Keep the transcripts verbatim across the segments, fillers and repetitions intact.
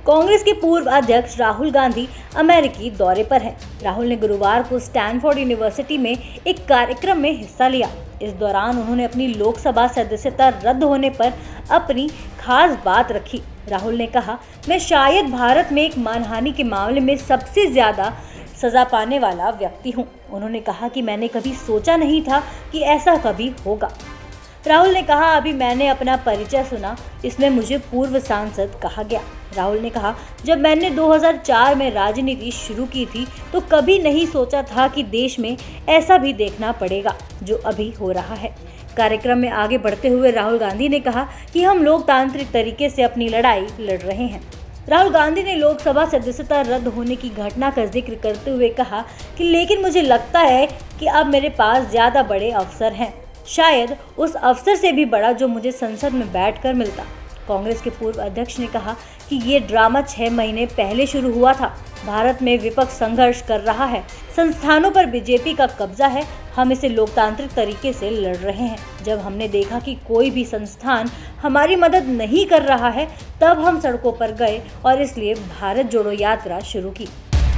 कांग्रेस के पूर्व अध्यक्ष राहुल गांधी अमेरिकी दौरे पर हैं। राहुल ने गुरुवार को स्टैनफोर्ड यूनिवर्सिटी में एक कार्यक्रम में हिस्सा लिया। इस दौरान उन्होंने अपनी लोकसभा सदस्यता रद्द होने पर अपनी खास बात रखी। राहुल ने कहा, मैं शायद भारत में एक मानहानि के मामले में सबसे ज्यादा सजा पाने वाला व्यक्ति हूं। उन्होंने कहा कि मैंने कभी सोचा नहीं था कि ऐसा कभी होगा। राहुल ने कहा, अभी मैंने अपना परिचय सुना, इसमें मुझे पूर्व सांसद कहा गया। राहुल ने कहा, जब मैंने दो हज़ार चार में राजनीति शुरू की थी तो कभी नहीं सोचा था कि देश में ऐसा भी देखना पड़ेगा जो अभी हो रहा है। कार्यक्रम में आगे बढ़ते हुए राहुल गांधी ने कहा कि हम लोकतांत्रिक तरीके से अपनी लड़ाई लड़ रहे हैं। राहुल गांधी ने लोकसभा सदस्यता रद्द होने की घटना का जिक्र करते हुए कहा कि लेकिन मुझे लगता है कि अब मेरे पास ज्यादा बड़े अवसर हैं, शायद उस अवसर से भी बड़ा जो मुझे संसद में बैठकर मिलता। कांग्रेस के पूर्व अध्यक्ष ने कहा कि ये ड्रामा छह महीने पहले शुरू हुआ था। भारत में विपक्ष संघर्ष कर रहा है, संस्थानों पर बीजेपी का कब्जा है। हम इसे लोकतांत्रिक तरीके से लड़ रहे हैं। जब हमने देखा कि कोई भी संस्थान हमारी मदद नहीं कर रहा है, तब हम सड़कों पर गए और इसलिए भारत जोड़ो यात्रा शुरू की।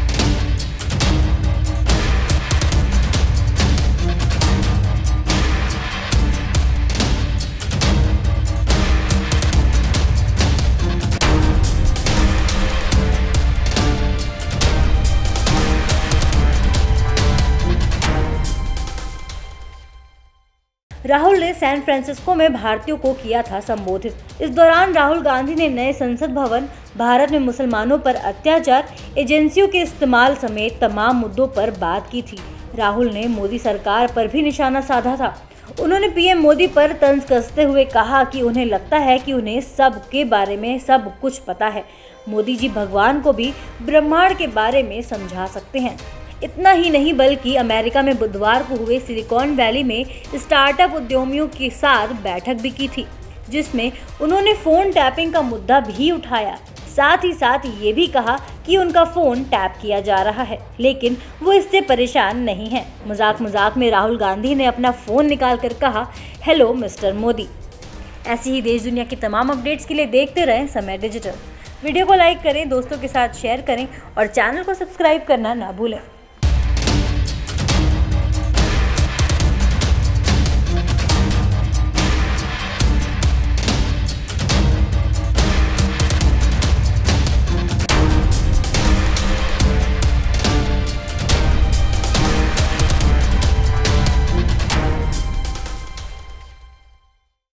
राहुल ने सैन फ्रांसिस्को में भारतीयों को किया था संबोधित। इस दौरान राहुल गांधी ने नए संसद भवन, भारत में मुसलमानों पर अत्याचार, एजेंसियों के इस्तेमाल समेत तमाम मुद्दों पर बात की थी। राहुल ने मोदी सरकार पर भी निशाना साधा था। उन्होंने पीएम मोदी पर तंज कसते हुए कहा कि उन्हें लगता है कि उन्हें सब के बारे में सब कुछ पता है। मोदी जी भगवान को भी ब्रह्मांड के बारे में समझा सकते हैं। इतना ही नहीं बल्कि अमेरिका में बुधवार को हुए सिलिकॉन वैली में स्टार्टअप उद्यमियों के साथ बैठक भी की थी, जिसमें उन्होंने फोन टैपिंग का मुद्दा भी उठाया। साथ ही साथ ये भी कहा कि उनका फोन टैप किया जा रहा है, लेकिन वो इससे परेशान नहीं है। मजाक मजाक में राहुल गांधी ने अपना फोन निकालकर कहा, हेलो मिस्टर मोदी। ऐसी ही देश दुनिया की तमाम अपडेट्स के लिए देखते रहें समय डिजिटल। वीडियो को लाइक करें, दोस्तों के साथ शेयर करें और चैनल को सब्सक्राइब करना ना भूलें।